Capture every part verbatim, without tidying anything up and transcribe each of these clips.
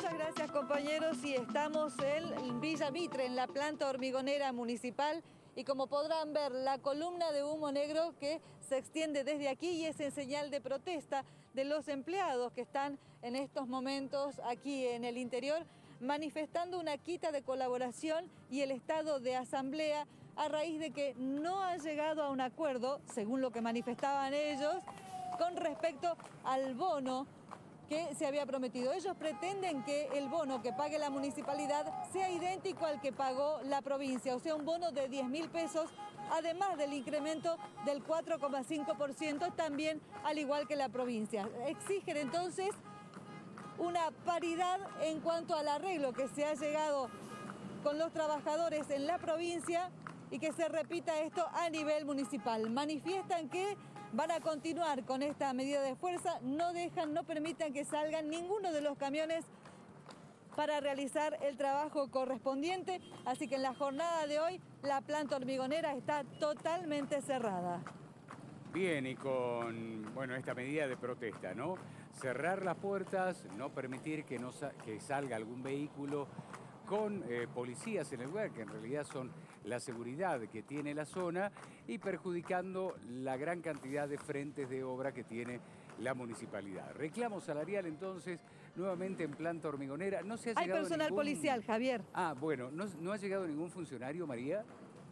Muchas gracias, compañeros, y estamos en Villa Mitre, en la planta hormigonera municipal, y como podrán ver, la columna de humo negro que se extiende desde aquí y es en señal de protesta de los empleados que están en estos momentos aquí en el interior, manifestando una quita de colaboración y el estado de asamblea a raíz de que no han llegado a un acuerdo, según lo que manifestaban ellos, con respecto al bono que se había prometido. Ellos pretenden que el bono que pague la municipalidad sea idéntico al que pagó la provincia, o sea, un bono de diez mil pesos, además del incremento del cuatro coma cinco por ciento, también al igual que la provincia. Exigen entonces una paridad en cuanto al arreglo que se ha llegado con los trabajadores en la provincia y que se repita esto a nivel municipal. Manifiestan que van a continuar con esta medida de fuerza, no dejan, no permitan que salgan ninguno de los camiones para realizar el trabajo correspondiente, así que en la jornada de hoy la planta hormigonera está totalmente cerrada. Bien, y con bueno, esta medida de protesta, ¿no? Cerrar las puertas, no permitir que, no sa que salga algún vehículo con eh, policías en el lugar, que en realidad son la seguridad que tiene la zona, y perjudicando la gran cantidad de frentes de obra que tiene la municipalidad. Reclamo salarial, entonces, nuevamente en planta hormigonera. No se ha Hay llegado personal ningún... policial, Javier. Ah, bueno, ¿no, ¿no ha llegado ningún funcionario, María?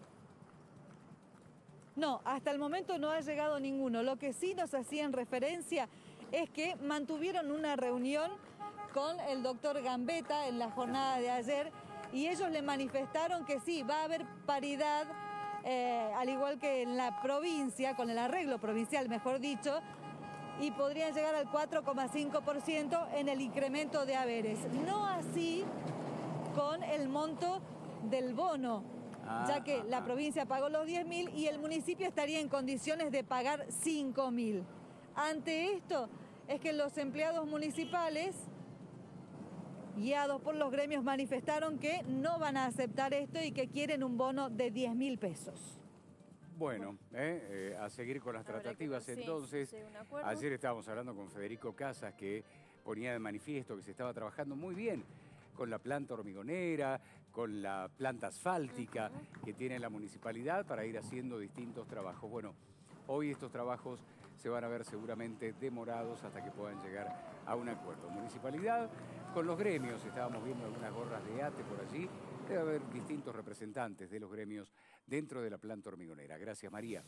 No, hasta el momento no ha llegado ninguno. Lo que sí nos hacían referencia es que mantuvieron una reunión con el doctor Gambetta en la jornada de ayer y ellos le manifestaron que sí, va a haber paridad, eh, al igual que en la provincia, con el arreglo provincial, mejor dicho, y podrían llegar al cuatro coma cinco por ciento en el incremento de haberes. No así con el monto del bono, ah, ya que ah, la provincia pagó los diez mil y el municipio estaría en condiciones de pagar cinco mil. Ante esto es que los empleados municipales, guiados por los gremios, manifestaron que no van a aceptar esto y que quieren un bono de diez mil pesos. Bueno, eh, eh, a seguir con las tratativas que, entonces. Sí, sí, ayer estábamos hablando con Federico Casas, que ponía de manifiesto que se estaba trabajando muy bien con la planta hormigonera, con la planta asfáltica uh-huh. que tiene la municipalidad para ir haciendo distintos trabajos. Bueno, hoy estos trabajos se van a ver seguramente demorados hasta que puedan llegar a un acuerdo. Municipalidad con los gremios, estábamos viendo algunas gorras de ATE por allí, debe haber distintos representantes de los gremios dentro de la planta hormigonera. Gracias, María.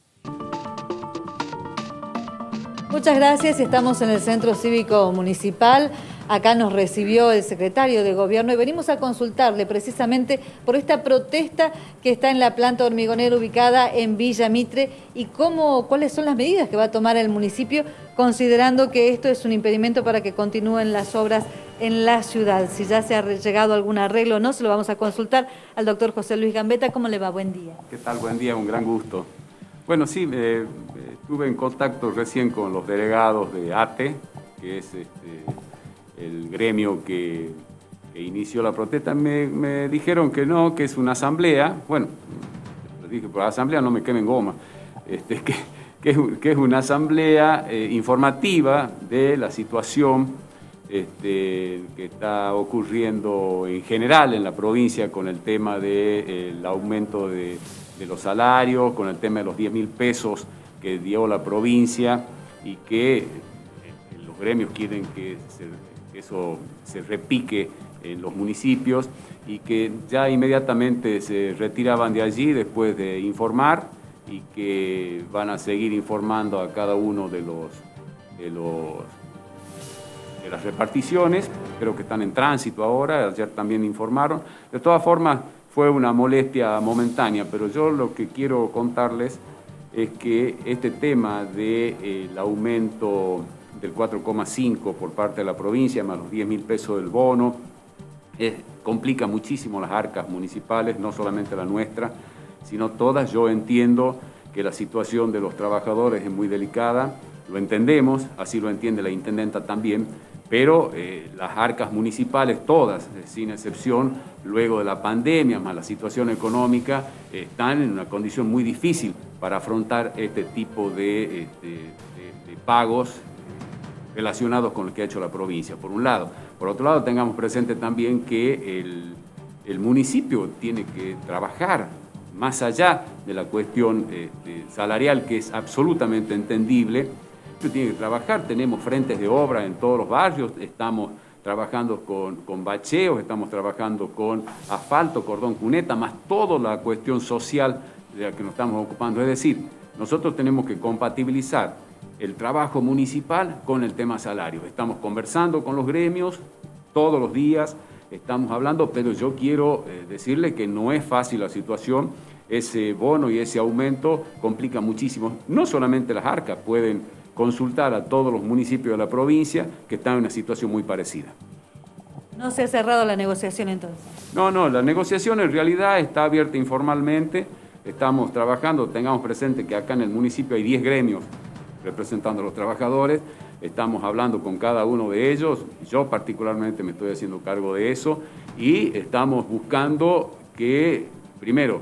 Muchas gracias, estamos en el Centro Cívico Municipal. Acá nos recibió el secretario de Gobierno y venimos a consultarle precisamente por esta protesta que está en la planta hormigonera ubicada en Villa Mitre y cómo, cuáles son las medidas que va a tomar el municipio, considerando que esto es un impedimento para que continúen las obras en la ciudad. Si ya se ha llegado a algún arreglo o no, se lo vamos a consultar al doctor José Luis Gambetta. ¿Cómo le va? Buen día. ¿Qué tal? Buen día, un gran gusto. Bueno, sí, eh, estuve en contacto recién con los delegados de ATE, que es este, el gremio que, que inició la protesta. Me, me dijeron que no, que es una asamblea. Bueno, les dije, por la asamblea no me quemen goma. Este, que, que, es, que es una asamblea eh, informativa de la situación este, que está ocurriendo en general en la provincia con el tema del de, aumento de... de los salarios, con el tema de los diez mil pesos que dio la provincia y que eh, los gremios quieren que, se, que eso se repique en los municipios y que ya inmediatamente se retiraban de allí después de informar y que van a seguir informando a cada uno de los, de los de las reparticiones. Creo que están en tránsito ahora, ayer también informaron. De todas formas, fue una molestia momentánea, pero yo lo que quiero contarles es que este tema del de, eh, aumento del cuatro coma cinco por parte de la provincia, más los diez mil pesos del bono, eh, complica muchísimo las arcas municipales, no solamente la nuestra, sino todas. Yo entiendo que la situación de los trabajadores es muy delicada, lo entendemos, así lo entiende la intendenta también, pero eh, las arcas municipales, todas, eh, sin excepción, luego de la pandemia, más la situación económica, eh, están en una condición muy difícil para afrontar este tipo de, este, de, de pagos relacionados con lo que ha hecho la provincia, por un lado. Por otro lado, tengamos presente también que el, el municipio tiene que trabajar más allá de la cuestión eh, salarial, que es absolutamente entendible. Tiene que trabajar, tenemos frentes de obra en todos los barrios, estamos trabajando con, con bacheos, estamos trabajando con asfalto, cordón cuneta, más toda la cuestión social de la que nos estamos ocupando. Es decir, nosotros tenemos que compatibilizar el trabajo municipal con el tema salario. Estamos conversando con los gremios todos los días, estamos hablando, pero yo quiero eh, decirle que no es fácil la situación. Ese bono y ese aumento complica muchísimo. No solamente las arcas, pueden consultar a todos los municipios de la provincia que están en una situación muy parecida. ¿No se ha cerrado la negociación entonces? No, no, la negociación en realidad está abierta informalmente. Estamos trabajando, tengamos presente que acá en el municipio hay diez gremios representando a los trabajadores. Estamos hablando con cada uno de ellos. Yo particularmente me estoy haciendo cargo de eso y estamos buscando que, primero,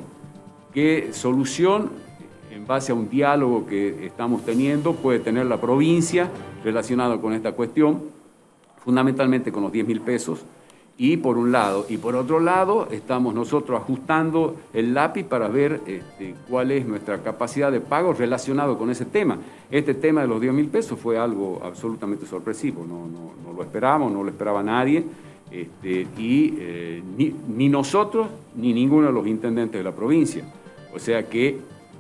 qué solución en base a un diálogo que estamos teniendo puede tener la provincia relacionado con esta cuestión, fundamentalmente con los diez mil pesos, y por un lado, y por otro lado estamos nosotros ajustando el lápiz para ver este, cuál es nuestra capacidad de pago relacionado con ese tema. Este tema de los diez mil pesos fue algo absolutamente sorpresivo, no, no, no lo esperábamos, no lo esperaba nadie, este, y eh, ni, ni nosotros ni ninguno de los intendentes de la provincia. O sea que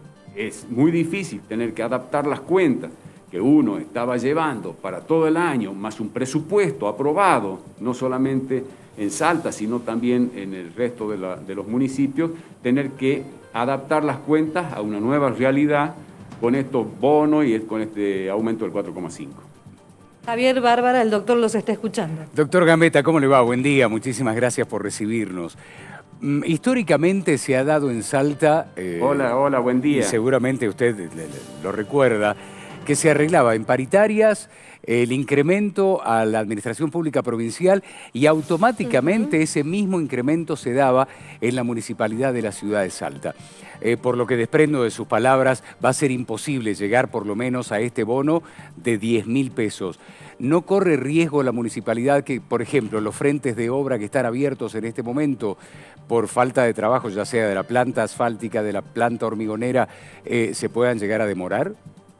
es muy difícil tener que adaptar las cuentas que uno estaba llevando para todo el año, más un presupuesto aprobado, no solamente en Salta, sino también en el resto de, la, de los municipios, tener que adaptar las cuentas a una nueva realidad con estos bonos y con este aumento del cuatro coma cinco. Javier Bárbara, el doctor los está escuchando. Doctor Gambetta, ¿cómo le va? Buen día, muchísimas gracias por recibirnos. Históricamente se ha dado en Salta... Eh, hola, hola, buen día. Y seguramente usted lo recuerda, que se arreglaba en paritarias el incremento a la administración pública provincial y automáticamente uh-huh. ese mismo incremento se daba en la municipalidad de la ciudad de Salta. Eh, por lo que desprendo de sus palabras, va a ser imposible llegar por lo menos a este bono de diez mil pesos. ¿No corre riesgo la municipalidad que, por ejemplo, los frentes de obra que están abiertos en este momento por falta de trabajo, ya sea de la planta asfáltica, de la planta hormigonera, eh, se puedan llegar a demorar?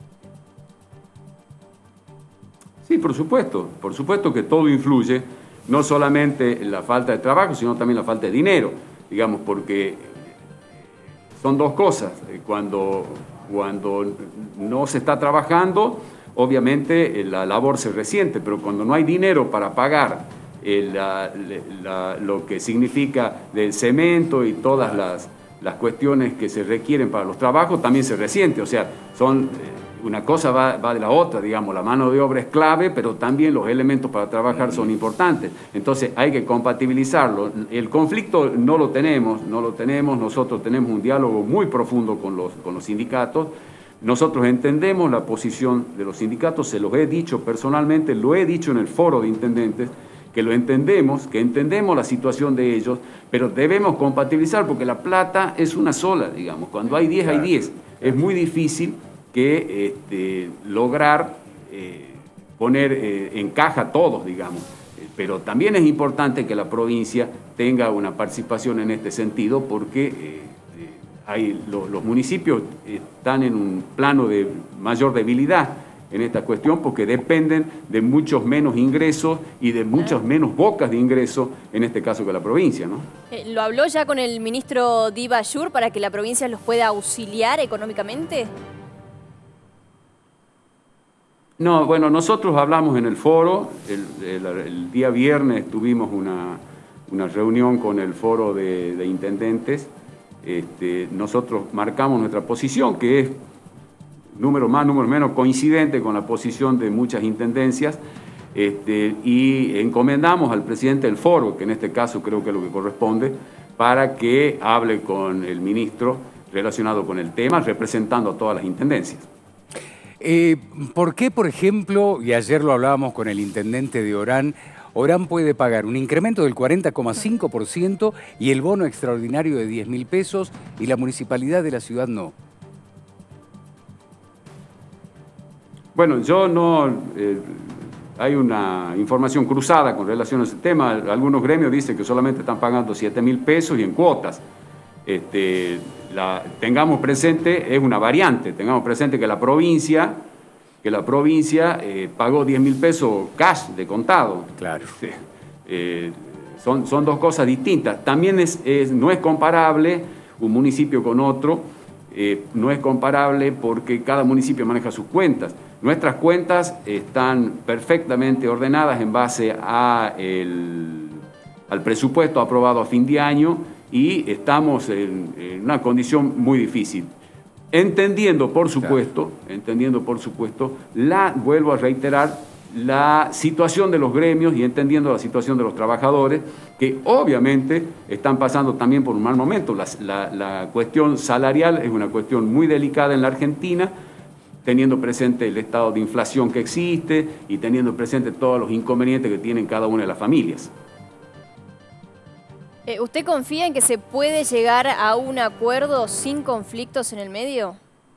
Sí, por supuesto, por supuesto que todo influye, no solamente en la falta de trabajo, sino también la falta de dinero, digamos, porque son dos cosas. La, cuando no se está trabajando, obviamente la labor se resiente, pero cuando no hay dinero para pagar el, la, la, lo que significa del cemento y todas las, las cuestiones que se requieren para los trabajos, también se resiente, o sea, son... Una cosa va, va de la otra, digamos, la mano de obra es clave, pero también los elementos para trabajar son importantes. Entonces hay que compatibilizarlo. El conflicto no lo tenemos, no lo tenemos, nosotros tenemos un diálogo muy profundo con los, con los sindicatos. Nosotros entendemos la posición de los sindicatos, se los he dicho personalmente, lo he dicho en el foro de intendentes, que lo entendemos, que entendemos la situación de ellos, pero debemos compatibilizar porque la plata es una sola, digamos. Cuando hay diez, hay diez. Es muy difícil que este, lograr eh, poner eh, en caja a todos, digamos. Pero también es importante que la provincia tenga una participación en este sentido porque eh, hay, lo, los municipios están en un plano de mayor debilidad en esta cuestión porque dependen de muchos menos ingresos y de muchas menos bocas de ingresos, en este caso que la provincia, ¿no? Eh, ¿Lo habló ya con el ministro Diva Ayur para que la provincia los pueda auxiliar económicamente? No, bueno, nosotros hablamos en el foro, el, el, el día viernes tuvimos una, una reunión con el foro de, de intendentes, este, nosotros marcamos nuestra posición, que es número más, número menos coincidente con la posición de muchas intendencias, este, y encomendamos al presidente del foro, que en este caso creo que es lo que corresponde, para que hable con el ministro relacionado con el tema, representando a todas las intendencias. Eh, ¿Por qué, por ejemplo, y ayer lo hablábamos con el intendente de Orán, Orán puede pagar un incremento del cuarenta coma cinco por ciento y el bono extraordinario de diez mil pesos y la municipalidad de la ciudad no? Bueno, yo no, eh, hay una información cruzada con relación a ese tema. Algunos gremios dicen que solamente están pagando siete mil pesos y en cuotas. Este, la, tengamos presente, es una variante, tengamos presente que la provincia, que la provincia eh, pagó diez mil pesos cash de contado. Claro. Este, eh, son, son dos cosas distintas. También es, es, no es comparable un municipio con otro, eh, no es comparable porque cada municipio maneja sus cuentas. Nuestras cuentas están perfectamente ordenadas en base a el, al presupuesto aprobado a fin de año y estamos en, en una condición muy difícil. Entendiendo, por supuesto, entendiendo, por supuesto, la, vuelvo a reiterar, la situación de los gremios y entendiendo la situación de los trabajadores, que obviamente están pasando también por un mal momento. La, la, la cuestión salarial es una cuestión muy delicada en la Argentina, teniendo presente el estado de inflación que existe y teniendo presente todos los inconvenientes que tienen cada una de las familias. ¿Usted confía en que se puede llegar a un acuerdo sin conflictos en el medio?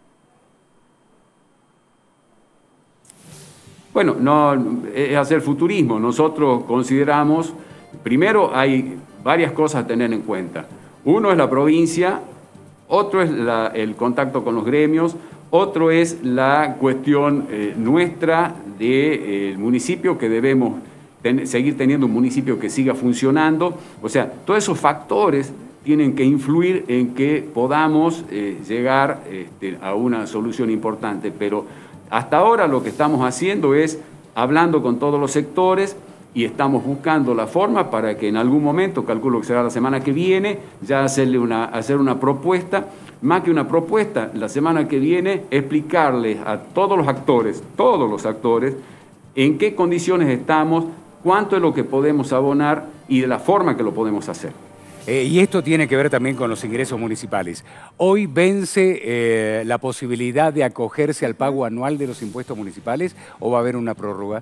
Bueno, no es hacer futurismo. Nosotros consideramos, primero hay varias cosas a tener en cuenta. Uno es la provincia, otro es la, el contacto con los gremios, otro es la cuestión eh, nuestra del eh, municipio, que debemos ten, seguir teniendo un municipio que siga funcionando. O sea, todos esos factores tienen que influir en que podamos eh, llegar este, a una solución importante, pero hasta ahora lo que estamos haciendo es hablando con todos los sectores y estamos buscando la forma para que en algún momento, calculo que será la semana que viene, ya hacerle una, hacer una propuesta, más que una propuesta, la semana que viene explicarles a todos los actores, todos los actores, en qué condiciones estamos, cuánto es lo que podemos abonar y de la forma que lo podemos hacer. Eh, y esto tiene que ver también con los ingresos municipales. Hoy vence eh, la posibilidad de acogerse al pago anual de los impuestos municipales, ¿o va a haber una prórroga?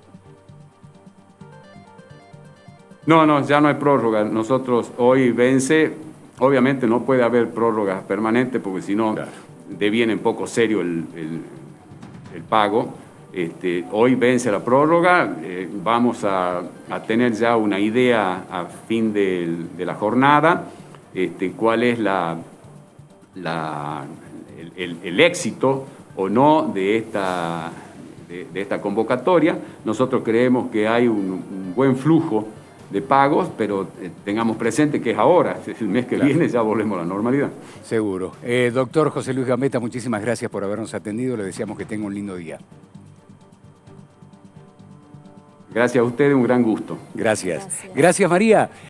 No, no, ya no hay prórroga. Nosotros hoy vence, obviamente no puede haber prórroga permanente porque si no claro. deviene un poco serio el, el, el pago. Este, hoy vence la prórroga, eh, vamos a, a tener ya una idea a fin de, de la jornada, este, cuál es la, la, el, el, el éxito o no de esta, de, de esta convocatoria. Nosotros creemos que hay un, un buen flujo de pagos, pero eh, tengamos presente que es ahora, el mes que claro. viene ya volvemos a la normalidad. Seguro. Eh, doctor José Luis Gambetta, muchísimas gracias por habernos atendido, le deseamos que tenga un lindo día. Gracias a ustedes, un gran gusto. Gracias. Gracias, Gracias María.